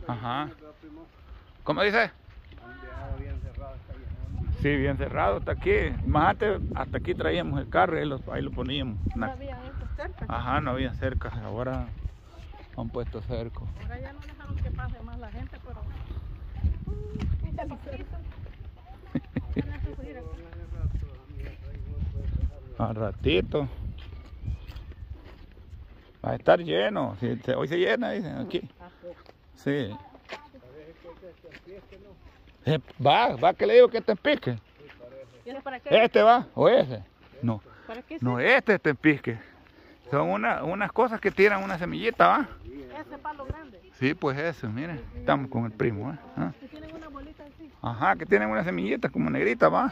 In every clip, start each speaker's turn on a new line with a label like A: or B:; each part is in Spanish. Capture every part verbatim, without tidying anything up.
A: Ajá. ¿Cómo dice? Sí, bien cerrado hasta aquí. Más antes, hasta aquí traíamos el carro y ahí lo, ahí lo poníamos.
B: No había esto cerca.
A: Ajá, no había cerca. Ahora han puesto cerco.
B: Ahora ya no dejaron que pase más la gente, pero...
A: Al ratito va a estar lleno. Si se, hoy se llena, dicen aquí. Sí. Eh, va, va que le digo que te pique.
B: ¿Para qué?
A: Este va, o ese. No,
B: ¿Para qué?
A: no, este te pique. Son una, unas cosas que tiran una semillita, ¿va?
B: Ese palo grande.
A: Sí, pues eso, miren. Estamos con el primo, ¿eh? ¿Ah?
B: Que tienen una bolita así.
A: Ajá, que tienen una semillita como negrita, ¿va?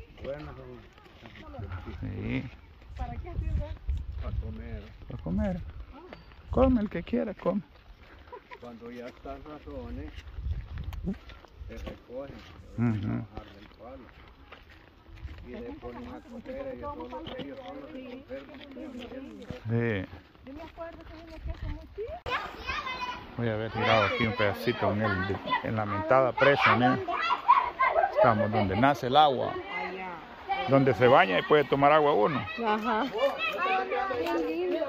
A: Sí.
B: ¿Para qué sirve?
C: Para comer.
A: Para comer. Come el que quiera, come.
C: Cuando ya están razones, se recogen, se
A: Ujú.
C: van a bajar del palo. Y le ponen a coger, ellos son los ellos son los que conservan.
A: Sí.
B: Yo me acuerdo que vine aquí hace mucho.
A: Voy a haber tirado aquí un pedacito en, el, en la mentada presa, miren. Estamos donde nace el agua. Donde se baña y puede tomar agua uno.
B: Ajá. Qué lindo.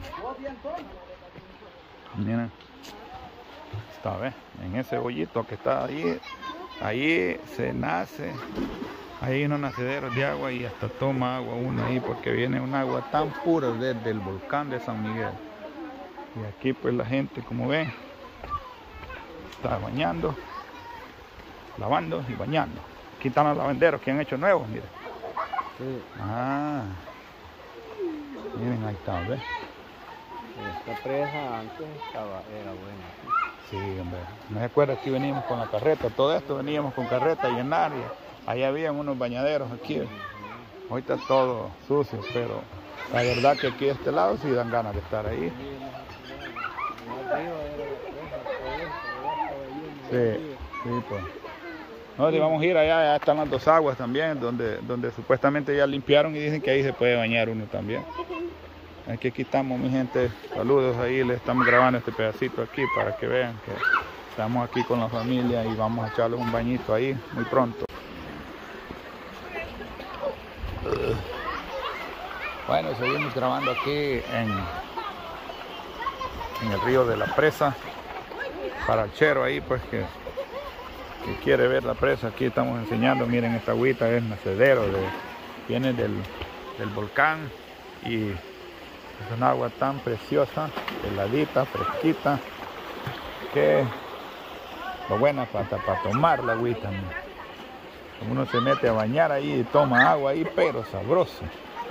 A: Miren. Está, ¿ves? En ese hoyito que está ahí, ahí se nace. Ahí hay unos nacederos de agua y hasta toma agua uno ahí porque viene un agua tan pura desde el volcán de San Miguel. Y aquí pues la gente, como ven, está bañando, lavando y bañando. Aquí están los lavanderos que han hecho nuevos, miren.
C: Sí.
A: Ah, miren, ahí está, ¿ves?
C: Esta presa antes estaba, era buena.
A: Sí, hombre. ¿No se acuerda? Aquí veníamos con la carreta, todo esto veníamos con carreta a llenar y ahí habían unos bañaderos aquí. Ahorita todo sucio, pero la verdad que aquí de este lado sí dan ganas de estar ahí. Sí, sí, pues. No, si vamos a ir allá, allá están las dos aguas también, donde, donde supuestamente ya limpiaron y dicen que ahí se puede bañar uno también. Aquí, aquí estamos, mi gente, saludos ahí, les estamos grabando este pedacito aquí para que vean que estamos aquí con la familia y vamos a echarles un bañito ahí muy pronto. Bueno, seguimos grabando aquí en, en el río de la presa, para el chero ahí pues que, que quiere ver la presa. Aquí estamos enseñando, miren esta agüita es nacedero, de, viene del, del volcán y es una agua tan preciosa, heladita, fresquita, que lo buena para, para tomar la agüita. Uno se mete a bañar ahí y toma agua ahí, pero sabroso.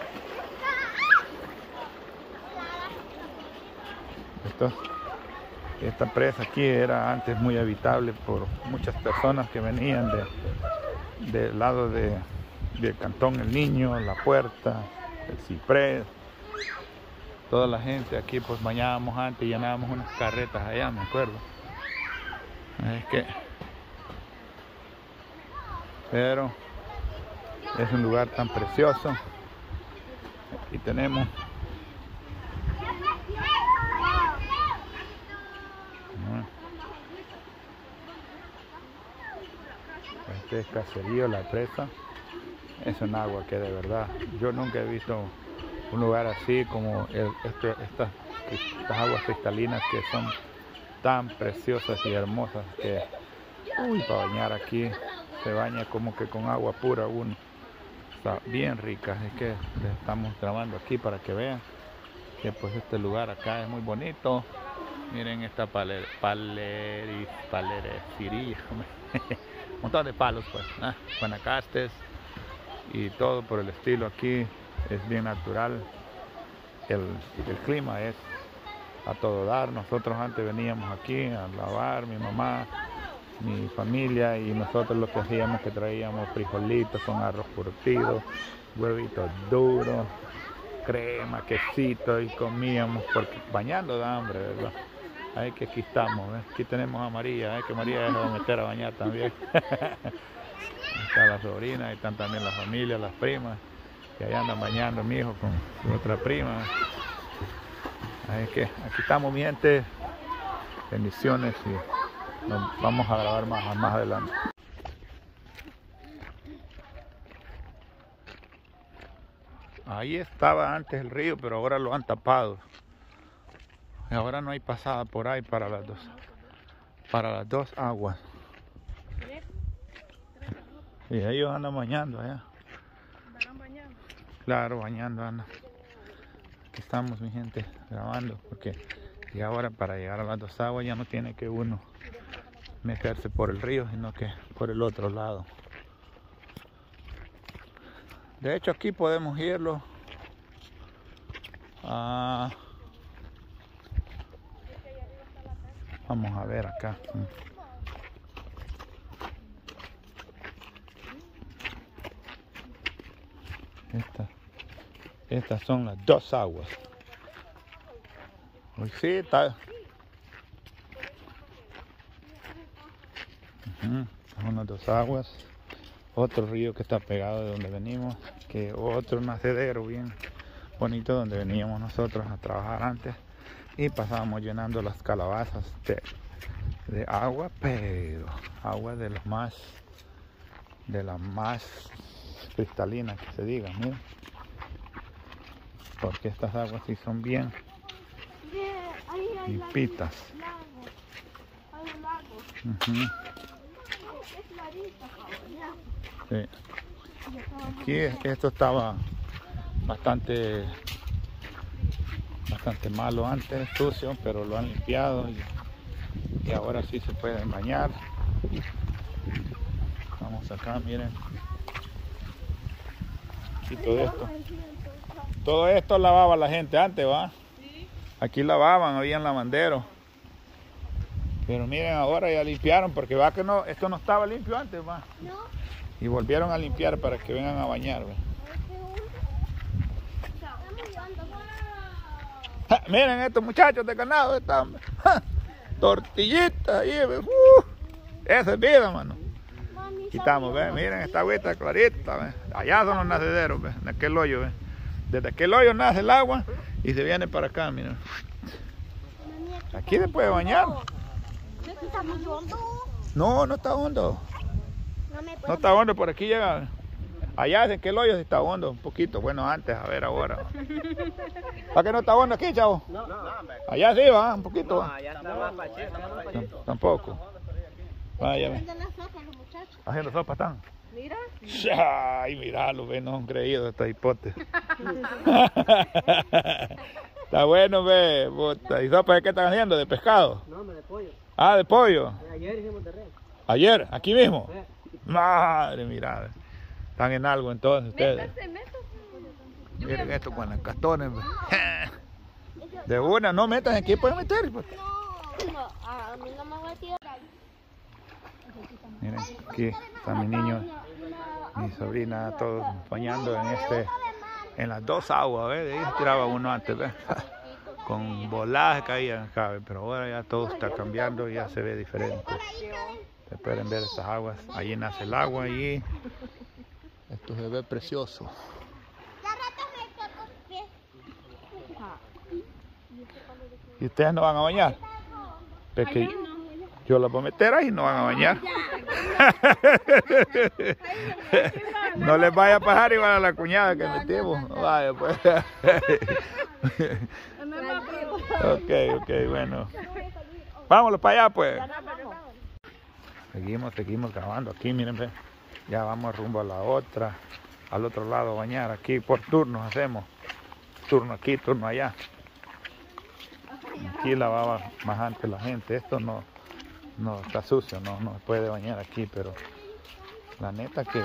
A: Esto, esta presa aquí era antes muy habitable por muchas personas que venían de, del lado de, del Cantón El Niño, La Puerta, El Ciprés. Toda la gente aquí pues bañábamos antes y llenábamos unas carretas allá, me acuerdo. Es que... Pero es un lugar tan precioso. Y tenemos... Este es Caserío, la presa. Es un agua que de verdad, yo nunca he visto un lugar así como el, este, estas, estas aguas cristalinas que son tan preciosas y hermosas que uy, para bañar aquí se baña como que con agua pura uno. Está bien rica, es que les estamos grabando aquí para que vean que pues este lugar acá es muy bonito. Miren esta paler, paleri, palereciría, un montón de palos pues, ¿eh? Guanacastes y todo por el estilo. Aquí es bien natural, el, el clima es a todo dar. Nosotros antes veníamos aquí a lavar, mi mamá, mi familia, y nosotros lo que hacíamos que traíamos frijolitos con arroz curtido, huevitos duros, crema, quesito, y comíamos porque bañando de hambre, ¿verdad? Ahí que aquí estamos, ¿eh? Aquí tenemos a María, ¿eh? Que María se va a meter a bañar también. Está la sobrina, ahí están también las familias, las primas, que allá andan bañando mi hijo con su otra prima. Así que aquí estamos, mi gente. Bendiciones y nos vamos a grabar más, más adelante. Ahí estaba antes el río, pero ahora lo han tapado. Y ahora no hay pasada por ahí para las dos, para las dos aguas. Y ellos andan bañando allá.
B: ¿Andarán bañando?
A: Claro, bañando andan. Aquí estamos, mi gente, grabando, porque y ahora para llegar a las dos aguas ya no tiene que uno meterse por el río, sino que por el otro lado. De hecho, aquí podemos irlo a... Vamos a ver acá. Estas, estas son las dos aguas. Uy, sí, está. Uh-huh. Son las dos aguas. Otro río que está pegado de donde venimos, que otro nacedero bien bonito donde veníamos nosotros a trabajar antes y pasábamos llenando las calabazas de, de agua, pero agua de las más de las más cristalinas que se diga, miren, porque estas aguas sí son bien limpitas. Uh-huh. Sí. Aquí esto estaba bastante bastante malo antes, sucio, pero lo han limpiado y, y ahora sí se pueden bañar. Vamos acá, miren. Aquí todo esto. Todo esto lavaba la gente antes, ¿va? Aquí lavaban, habían lavanderos. Pero miren, ahora ya limpiaron porque va que no, esto no estaba limpio antes, ¿va? Y volvieron a limpiar para que vengan a bañar, ¿va? Ja, miren estos muchachos de ganado, están tortillitas ahí, uh, esa es vida, mano. Quitamos, ¿ves? Miren esta agüita clarita, ¿ves? Allá son los nacederos, ¿ves? En aquel hoyo, ¿ves? Desde aquel hoyo nace el agua y se viene para acá, miren. Aquí se puede bañar. No, no está hondo. No está hondo, por aquí llega. Allá en aquel hoyo sí está hondo, un poquito. Bueno, antes, a ver ahora. ¿Para qué no está hondo aquí, chavo?
C: No, no,
A: allá sí va, un poquito.
C: no, allá está más pachito.
A: Tampoco. Vaya, ve. Haciendo sopa están.
B: Mira.
A: Ay, miralo, ve, no han creído esta hipótesis. Está bueno, ve, puta. ¿Y sopa de qué están haciendo? ¿De pescado?
C: No, de pollo.
A: Ah, de pollo.
C: Ayer hicimos de res.
A: ¿Ayer? ¿Aquí mismo? Madre, mira. Están en algo entonces ustedes.
B: Métase, métase.
A: Miren esto con las castones. De una, no metan aquí, pueden meter. Pues.
B: No, a mí no me voy a tirar.
A: Miren, aquí está mi niño, mi sobrina, todos bañando en este, en las dos aguas, ¿ves? De ahí tiraba uno antes, ¿ves? Con volaje caían acá, ¿ves? Pero ahora ya todo está cambiando y ya se ve diferente. Se pueden ver estas aguas, allí nace el agua y esto se ve precioso. ¿Y ustedes no van a bañar? Porque yo los voy a meter ahí y no van a bañar. No les vaya a pasar igual a la cuñada que metimos. Vaya pues. Ok, ok, bueno. Vámonos para allá pues. Seguimos, seguimos grabando aquí, miren, ve. Ya vamos rumbo a la otra, al otro lado a bañar. Aquí por turnos hacemos. Turno aquí, turno allá. Aquí lavaba más antes la gente. Esto no, no está sucio, no, no se puede bañar aquí, pero la neta que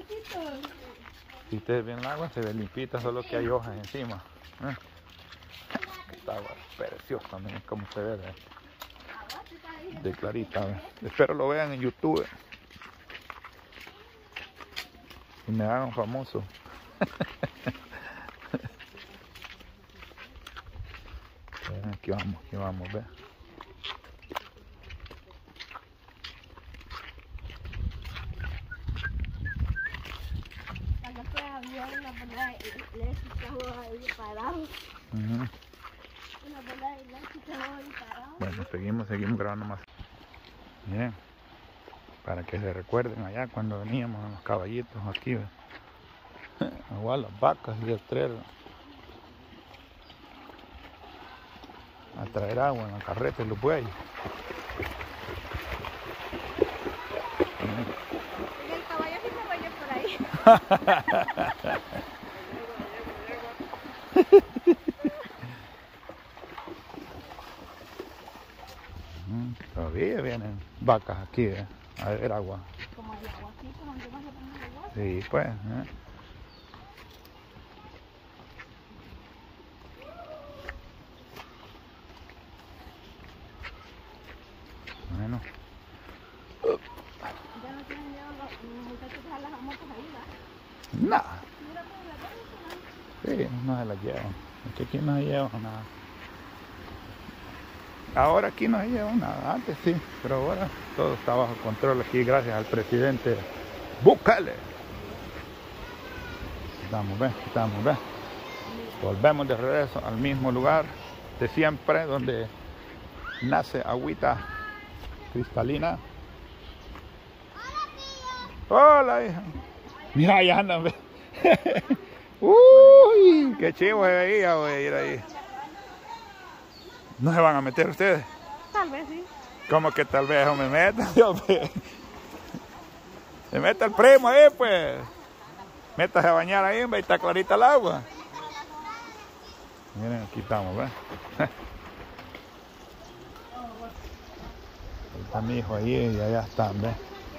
A: si ustedes ven el agua se ve limpita, solo que hay hojas encima. ¿Eh? Esta agua preciosa, miren cómo se ve de, de clarita. ¿Eh? Espero lo vean en YouTube y me hagan famoso. Aquí vamos, aquí vamos, ve.
B: Había una bola eléctrica ahí parado.
A: Uh-huh.
B: Una bola eléctrica ahí parado.
A: Bueno, seguimos, seguimos grabando más. Miren, para que se recuerden allá cuando veníamos en los caballitos aquí, ¿ve? Igual las vacas y el trero a traer agua en la carreta y los bueyes.
B: Y el caballo sí se bañó por ahí.
A: Mm, Todavía vienen vacas aquí, ¿eh? A beber agua.
B: Como el agua aquí, como donde más le ponen el agua.
A: Sí, pues. ¿eh? Bueno.
B: Ya no tienen miedo los, los muchachos de las motos ahí, ¿verdad?
A: Nada.
B: Mira cómo la ven.
A: Sí, no se las llevan. Es que aquí no se llevan nada. Ahora aquí no se llevan nada. Antes sí, pero ahora todo está bajo control aquí gracias al presidente Bukele. Estamos, ¿ves? Estamos, ¿ves? Volvemos de regreso al mismo lugar de siempre donde nace agüita cristalina. Hola, hija. Mira, ahí andan, ¿ves? Uy, qué chivo se veía, güey, ir ahí. ¿No se van a meter ustedes?
B: Tal vez sí.
A: ¿Cómo que tal vez no me meta? Se mete el primo ahí, pues. Métase a bañar ahí, ve, está clarita el agua. Miren, aquí estamos, ¿ves? Ahí está mi hijo ahí y allá están, ¿ves?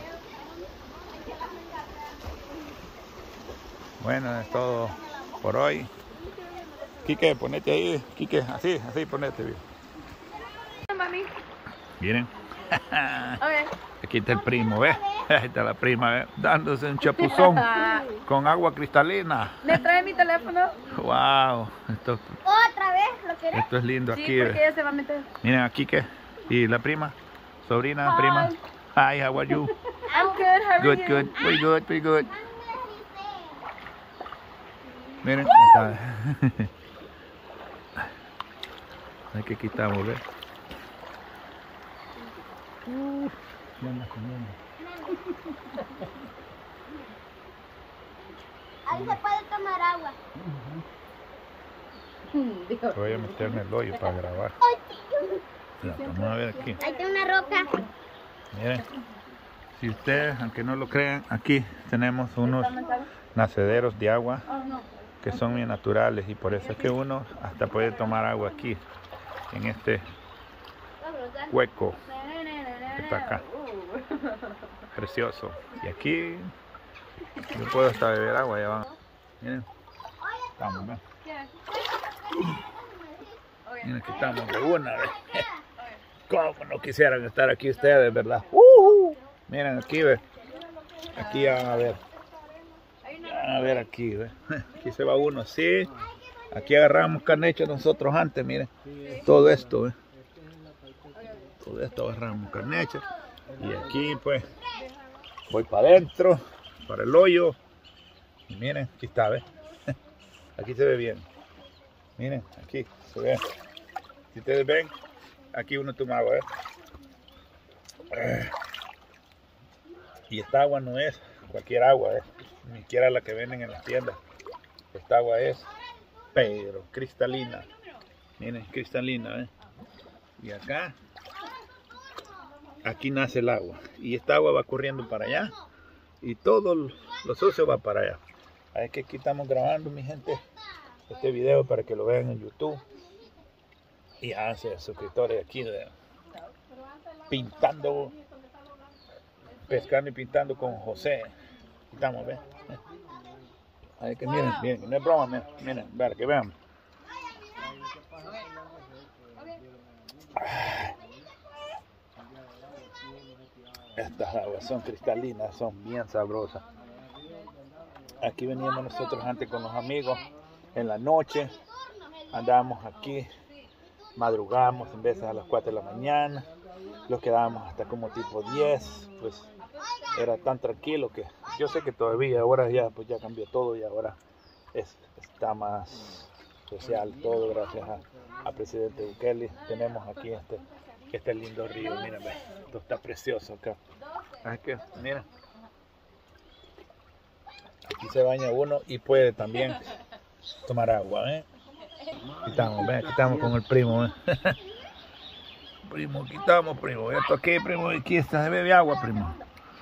A: Bueno, es todo por hoy. Quique, ponete ahí. Quique, así, así, ponete bien.
B: Mami.
A: Miren.
B: Okay.
A: Aquí está el primo, ¿ves? Ahí está la prima, ¿ves? Dándose un chapuzón con agua cristalina.
B: ¿Me trae mi teléfono?
A: Wow, esto,
B: ¿Otra vez? ¿Lo quieres?
A: esto es lindo
B: Sí,
A: aquí.
B: porque
A: ¿ves?
B: ella se va a meter.
A: Miren aquí que y la prima, sobrina,
B: Hi.
A: prima. Hi, how are you?
B: I'm good, how are
A: Good,
B: you?
A: good, pretty good, pretty good. Miren, ahí está. Hay que quitamos, ¿ves? Uh, ¿qué andas comiendo?
B: Ahí se puede tomar agua.
A: Voy a meterme el hoyo para grabar. Ya, vamos a ver aquí.
B: Ahí está una roca.
A: Miren, si ustedes, aunque no lo crean, aquí tenemos unos nacederos de agua que son bien naturales y por eso es que uno hasta puede tomar agua aquí, en este hueco que está acá. Precioso. Y aquí yo puedo hasta beber agua, ya van. Miren, estamos, ¿ves? Miren, aquí estamos de una vez. Cómo no quisieran estar aquí ustedes, ¿verdad? Uh, miren aquí, ¿ves? Aquí ya van a ver. Ya van a ver aquí, ¿ves? Aquí se va uno así. Aquí agarramos carnecho nosotros antes, miren. Todo esto, ¿ves? Todo esto agarramos carnecho. Y aquí, pues, voy para adentro, para el hoyo. Y miren, aquí está, ¿ves? Aquí se ve bien. Miren, aquí se ve. Si ustedes ven, aquí uno toma agua, ¿eh? Y esta agua no es cualquier agua, ¿eh? Ni siquiera la que venden en las tiendas. Esta agua es, pero cristalina. Miren, cristalina, ¿eh? Y acá, aquí nace el agua. Y esta agua va corriendo para allá. Y todo lo sucio va para allá. Es que aquí estamos grabando, mi gente, este video para que lo vean en YouTube. Y hace suscriptores aquí de pintando, pescando y pintando con José. Estamos, ¿ven? Hay que miren, miren, no es broma, miren, miren, para que vean. Estas aguas son cristalinas, son bien sabrosas. Aquí veníamos nosotros antes con los amigos en la noche, andábamos aquí, madrugamos en veces a las cuatro de la mañana, los quedábamos hasta como tipo diez, pues era tan tranquilo que yo sé que todavía ahora ya pues ya cambió todo y ahora es, está más social todo gracias a, a presidente Bukele. Tenemos aquí este Este lindo río, mírame, esto está precioso acá. Es que, mira, aquí se baña uno y puede también tomar agua, ¿eh? Aquí estamos, ¿ven? Aquí estamos con el primo, ¿eh? Primo, aquí estamos, primo. Esto aquí, primo, aquí está, se bebe agua, primo.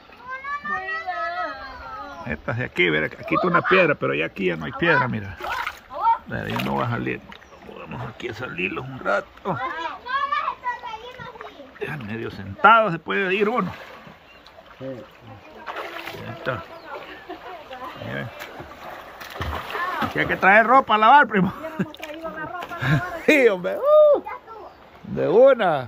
A: Esta de aquí, ver, aquí está una piedra, pero ya aquí ya no hay piedra, mira. Mira, ya no va a salir. Vamos aquí a salirlos un rato. Ya medio sentado se puede ir uno. Ya está. Miren. Aquí hay que traer ropa a lavar, primo. Sí, hombre. Uh, de una.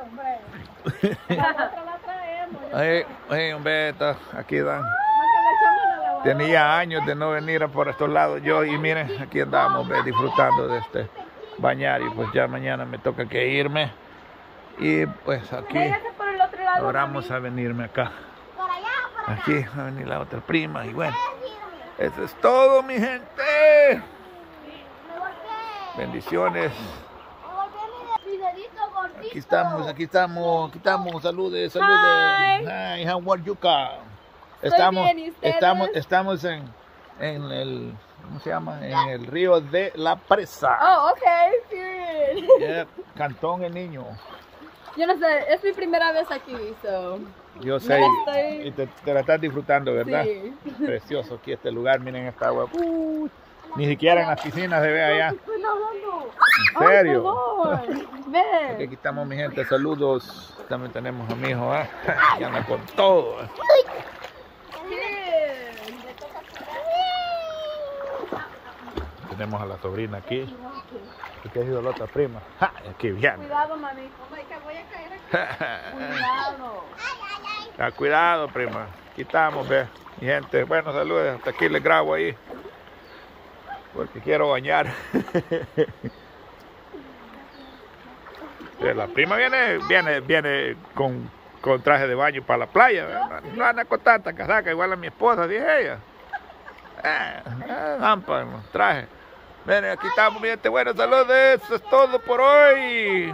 A: Ay, ay, hombre, está, aquí dan. Tenía años de no venir a por estos lados yo y miren, aquí andamos ve, disfrutando de este bañar y pues ya mañana me toca que irme y pues aquí logramos a venirme acá. Aquí va a venir la otra prima y bueno, eso es todo mi gente. Bendiciones. Aquí estamos, aquí estamos, aquí estamos, saludes, saludes. Hi, how are you? Estamos, estamos, estamos en, en el, ¿cómo se llama? En el río de la Presa.
B: Oh, okay, period.
A: Yeah, Cantón El Niño.
B: Yo no sé, es mi primera vez aquí, so.
A: Yo sé,
B: estoy...
A: y te, te la estás disfrutando, ¿verdad?
B: Sí.
A: Precioso aquí este lugar, miren esta agua. Uh, ni siquiera en las piscinas se ve allá. ¿En serio?
B: Ven.
A: Aquí estamos, mi gente, saludos. También tenemos a mi hijo, ¿eh? Y anda con todo. ¿eh? Tenemos a la sobrina aquí. Aquí ha sido la otra prima. ¡Ja! Aquí viene.
B: Cuidado, mami. Que voy a caer aquí. Cuidado.
A: Ah, cuidado, prima. Aquí estamos, ve. Mi gente, bueno, saludos. Hasta aquí les grabo ahí. Porque quiero bañar. La prima viene, viene, viene con, con traje de baño para la playa. No anda con tanta casaca, igual a mi esposa, dije ella. Eh, eh, ampa, traje. Miren, aquí estamos, mi gente. Bueno, saludos. Eso es todo por hoy.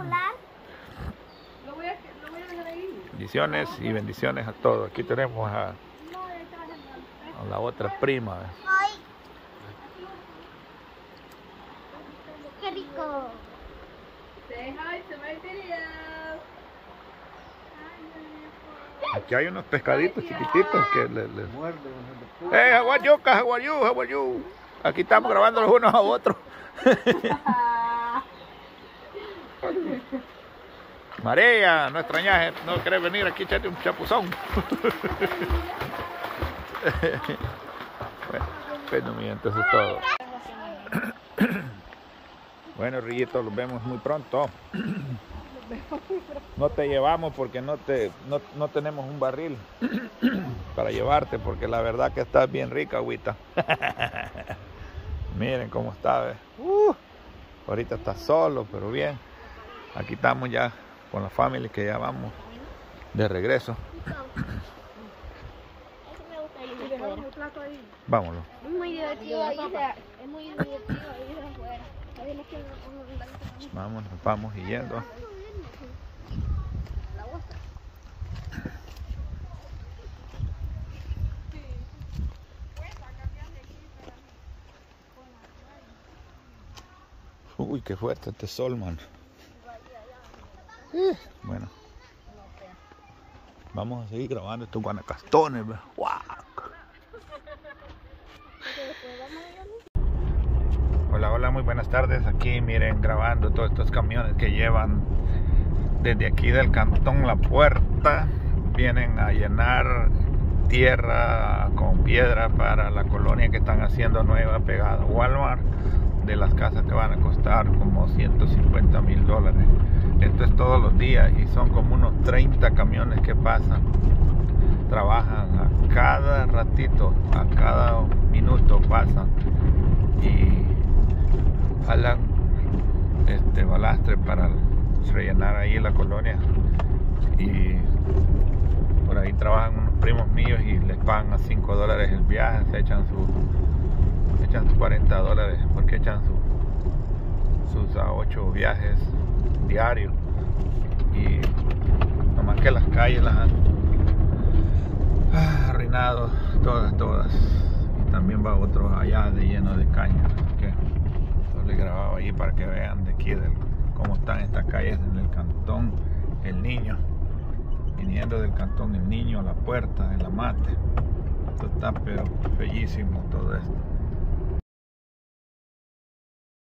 A: Bendiciones y bendiciones a todos. Aquí tenemos a, a la otra prima.
B: Qué rico.
A: Aquí hay unos pescaditos chiquititos que les... Le... ¡Hey, how are you? How are you? How are you? Aquí estamos grabando los unos a otros. María, no extrañas, no querés venir aquí a echarte un chapuzón. Bueno, bueno, mi gente, eso es todo. Bueno, Rillito, los vemos muy pronto. No te llevamos porque no, te, no, no tenemos un barril para llevarte, porque la verdad que estás bien rica, agüita. Miren cómo está, ¿ves? Uh, ahorita está solo, pero bien. Aquí estamos ya con la familia, que ya vamos de regreso. Vámonos.
B: Es muy divertido ahí, es muy divertido ahí afuera.
A: Vamos, nos vamos y yendo. Uy, qué fuerte este sol, man. Eh, bueno, vamos a seguir grabando estos guanacastones. ¡Wow! Hola, hola, muy buenas tardes. Aquí miren, grabando todos estos camiones que llevan desde aquí del Cantón La Puerta. Vienen a llenar tierra con piedra para la colonia que están haciendo nueva pegada a Walmart, de las casas que van a costar como ciento cincuenta mil dólares. Esto es todos los días y son como unos treinta camiones que pasan. Trabajan a cada ratito, a cada minuto pasan y jalan este balastre para rellenar ahí la colonia. Y por ahí trabajan unos primos míos y les pagan a cinco dólares el viaje. Se echan su echan sus cuarenta dólares porque echan su, sus a ocho viajes diarios. y nomás que las calles las han ah, arruinado todas, todas. Y también va otro allá de lleno de cañas. Que yo les grababa ahí para que vean de aquí del, cómo están estas calles en el cantón El Niño, viniendo del cantón El Niño a La Puerta, en La Mate. Esto está pero bellísimo todo esto.